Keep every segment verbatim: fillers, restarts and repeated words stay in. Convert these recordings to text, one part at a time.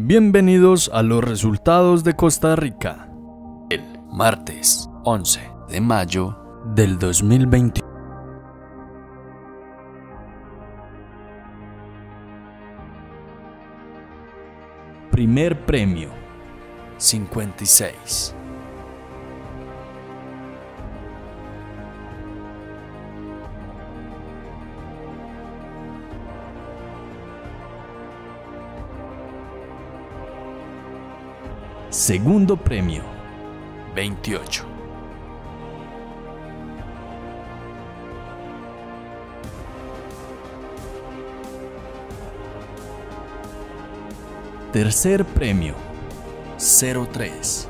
Bienvenidos a los resultados de Costa Rica, el martes once de mayo del dos mil veintiuno. Primer premio, cincuenta y seis. Segundo premio, veintiocho. Tercer premio, cero tres.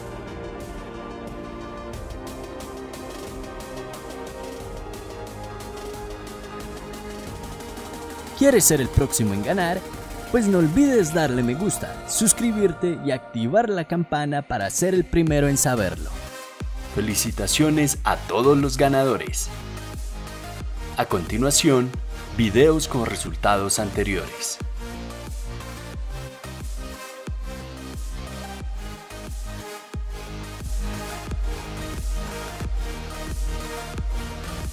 ¿Quieres ser el próximo en ganar? Pues no olvides darle me gusta, suscribirte y activar la campana para ser el primero en saberlo. Felicitaciones a todos los ganadores. A continuación, videos con resultados anteriores.